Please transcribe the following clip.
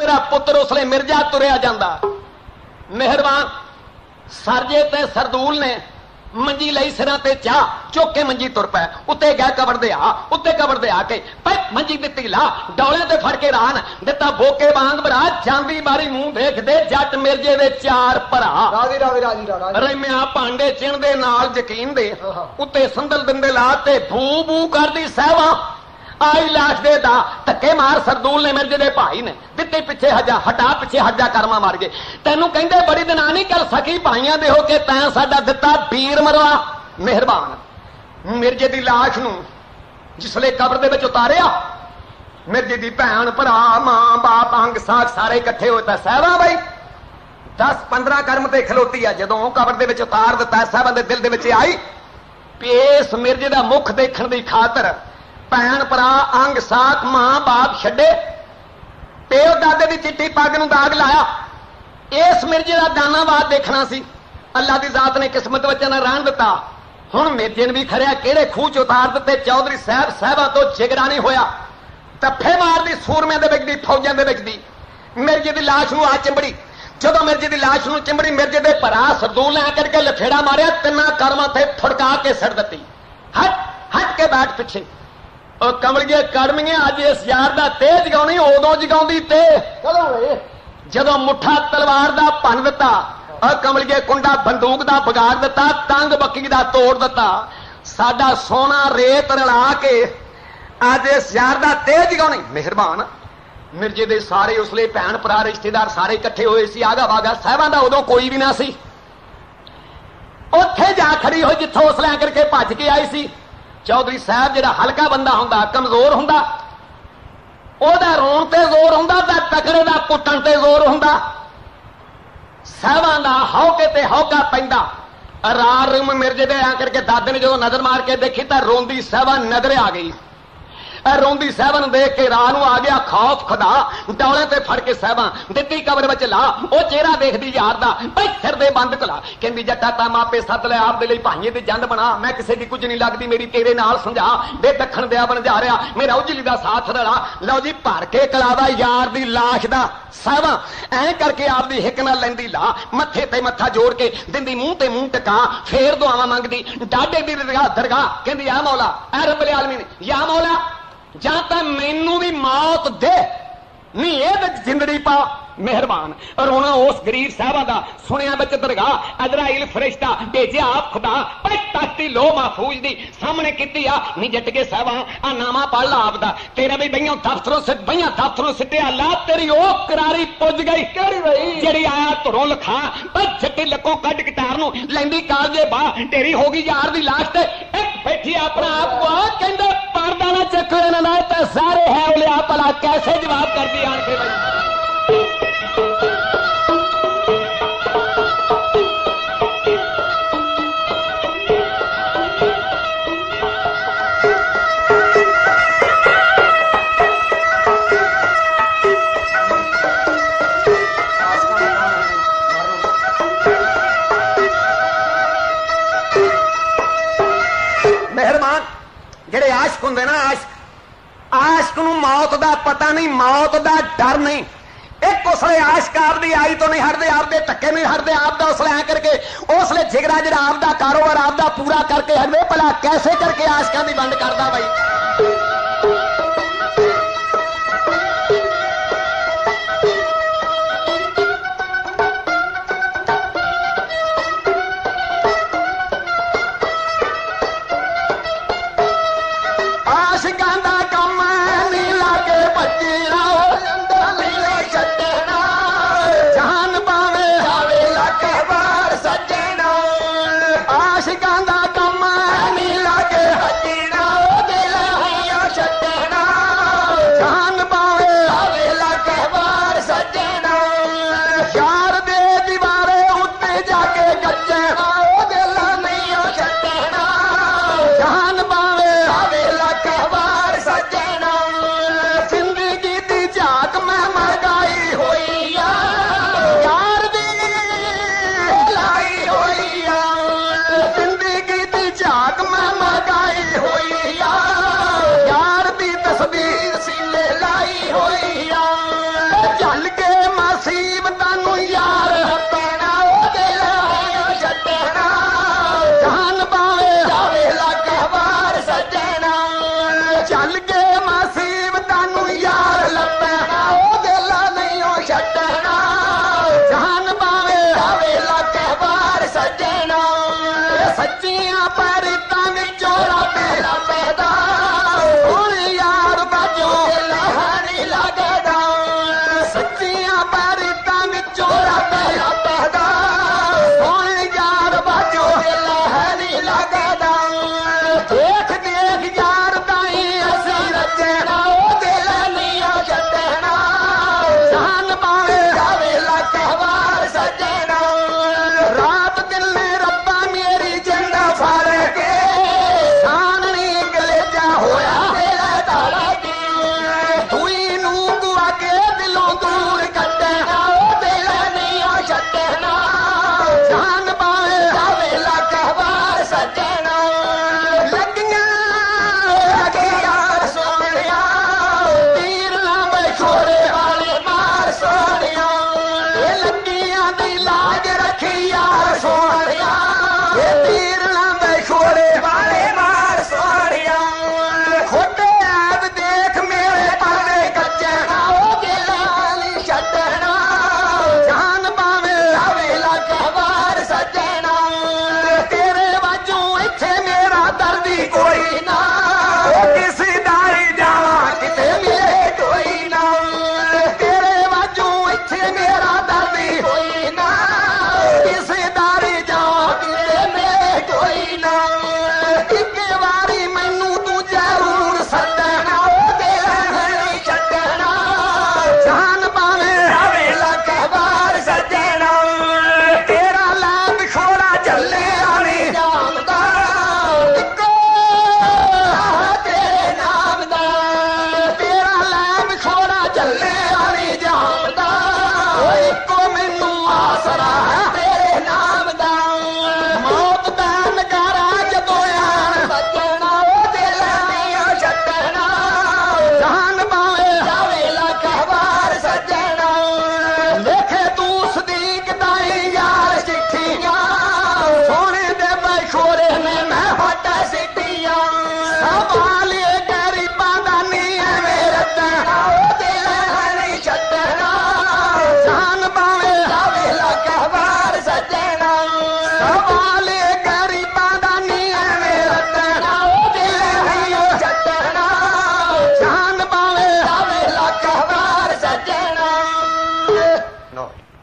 तेरा पुत्र उसले मिर्जा तुरिया जांदा। मेहरबान सरजे ते सरदूल ने मंजी लई सिरां ते चाह चुक के मंजी तुर पै उत्ते गए कबर दे आ उत्ते कबर दे आके मंजी दित्ती ला डौले ते फड़ के रान दिता बोके वांग भरा जांदी बारी मुंह देख दे जट मिर्जे दे चार भरा राजी राजी राजी राजी रमिया भांडे चिण दे नाल यकीन दे उत्ते संदल दिंदे ला ते भू भू करदी सहवा आई लाश दे दा धक्के मार सरदूल ने मिर्जे दे भाई ने दिते पिछे हजा हटा पिछे हजा कर्मा मार गए तेनू कहंदे बड़ी दिना नहीं कर सकी भाइयां दे हो के तैं साडा दिता वीर मरवा। मेहरबान मिर्जे दी लाश नू जिसले कब्र दे विच उतारिया मिर्जे दी भैन भरा मां बाप अंग साख सारे इकट्ठे होए तां सहवा बई 10-15 कर्म ते खलोती है जदों कब्र दे विच उतार दिता सहवा दे दिल दे विच आई पेस मिर्जे दा मुख देखण दी खातर भैन भरा अंग साख मां बाप छड्डे प्यो दादे की चिट्टी पग नूं दाग लाया इस मिर्जे का दानावाद देखना सी अल्लाह की जात ने किस्मत बच्चे ने रहन दिता। हुण मिर्जे ने भी खरिया किहड़े खूह च उतार दिते चौधरी साहब साहबा तो जिगरा नहीं होया तफे मारदी सूरमिਆਂ ਦੇ ਵਿੱਚ ਦੀ फौजां ਦੇ ਵਿੱਚ ਦੀ मिर्जे की लाश नूं आ चिंबड़ी जदों मिर्जे की लाश नूं चिंबड़ी मिर्जे दे भरा सरदूल ने आकर के लफेड़ा मारिया तिन्ना कर्मां ते फड़का के सड़ दित्ती हट हट के बैठ पिछे और कमलिए कड़मिए अज इस यार का तेज जगाउणी उदों जगाउंदी ते जदों मुठा तलवार का भन दिता और कमलिए कुंडा बंदूक का बगाड़ दिता तंग बक्की का तोड़ दिता साडा सोना रेत रला के अज इस यार का तेज जगाउणी। मेहरबान मिर्जे दे सारे उसले भैन भरा रिश्तेदार सारे इकट्ठे होए सी आगा वागा साहिबां दा उदों कोई भी ना सी उत्थे जा खड़ी होई जिथों उसले आकर के भज के आई सी। चौधरी साहब जिहड़ा हल्का बंदा हुंदा कमजोर हुंदा ओहदा रोण ते जोर हुंदा ते तकड़े दा कुੱਟਣ ते जोर हुंदा साहिबां दा हौके ते हौका पैंदा। रार रूम मिर्जे दे आकर के दादे ने जो नजर मार के देखी तो रोंदी साहिबा नजर आ गई रोंदी साहिबा नूं देख के राह नूं आ गया खौफ खुदा डौले ते फड़ के साहिबा दित्ती कबर विच ला ओ चेहरा देखदी यार दा बई सिर दे बंद कला कहंदी जट्टा ता मापे सद ले आप दे लई भाईए दी जंद बना मैं किसे दी कुछ नहीं लगदी मेरी तेरे नाल समझा बे दखण दिया बन जा रहा मेरा उजली दा साथ रला लो जी भर के कलावा यार दी लाश दा साहिबा ऐ करके आप दी हिक नाल लैंदी ला मत्थे ते मत्था जोड़ के दिंदी मुंह ते मुंह टका फेर दुआवां मंगदी डाडे दी दरगाह कहंदी या मौला ऐ रब्बुल आलमीन या मौला जां तां मैनू भी मौत दे नहीं ये जिंदड़ी पा। मेहरबान रोना उस गरीब साहबा दा सुनिया बच दरगाह अजराइल फरिश्ता भेजिया आप खुदा पर ताती लो महफूज दी सामने कीती आ नी जट के साहबा आ नामा पढ़ ला आपदा तेरा भी बइयों दफ्तरों सिटे अल्लाह तेरी ओ करारी पुज गई केड़ी भाई जेड़ी आया तुरों लखा पर जट्टी लको कड गिटार नु लैंदी कालजे बा ढेरी हो गई यार दी लाश ते एक बैठी अपना आप को कहंदे पर्दा ना चको इन्हां दा ते सारे है ओले आ भला कैसे जवाब करदी आन के भाई। जेड़े आशिक हुंदे ना आशिक नूं मौत दा पता नहीं मौत दा डर नहीं एक उसले आशिक आपदी आई तो नहीं हटदे आपदे धक्के नहीं हटदे आपदा उसले आ करके उसले जिगरा जिहड़ा आपदा कारोबार आपदा पूरा करके हटदे भला कैसे करके आशिकां दी वंड करदा भाई। सच्चियां पैरितां विचों रब पैदा हुण यार बाजो लहरी लगदा सच्चियां पैरितां विचों रब पैदा हुण यार बाजो लहरी लगदा देख देख यार ताई असी रचना ओ दिल नहीं छड्डना जान पावे जावे लख वार सजना रात दिन में रब्बा मेरी जिंदा फड़ के साननी कलेजा होया तेरा तारा की दुई नू दुआ के दिलों दूर कटना ओ दिल नहीं छड्डना जान पावे जावे लख वार सजना यार सोनिया तीर लांबे छोरे वाले मार सोनिया लगियां दी लाज रखी यार सोनिया तीर लांबे छोरे वाले मार सोनिया खोटे ऐब देख मेरे पावे कच्चना ओ दिल छड्डना जान पावे आवे लख वार सजना तेरे वाजों इत्थे मेरा दर्दी कोई ना किसी दारी जावा किते मिले कोई ना तेरे वाजों इत्थे मेरा दर्दी कोई ना किसी दारी जावा किते मिले कोई ना इक्के वारी मैनू तू जरूर सदना ओ दिल नहीं छड्डना जान पावे आवे लख वार सजना तेरा लाभ छोड़ा चले आनी जानदा इक्को तेरे नाम दा तेरा लाभ छोड़ा चले आनी जानदा इक्को मैनू आसरा है तेरे नाम दा मौत दा नगारा जदों आन बचना ओ दिल नहीं छड्डना जान पावे जावे लख वार सजना देखे तू सदीक दाई यार चिट्ठियां सोने दे बशोरे ने मैं हटा सिटियां सवाले गरीबां दा नहीं है मेरे तना ओ दिल नहीं छड्डना जान पावे जावे लख वार सजना सवाले गरीबां दा नहीं है मेरे तना ओ दिल नहीं छड्डना जान पावे जावे लख वार सजना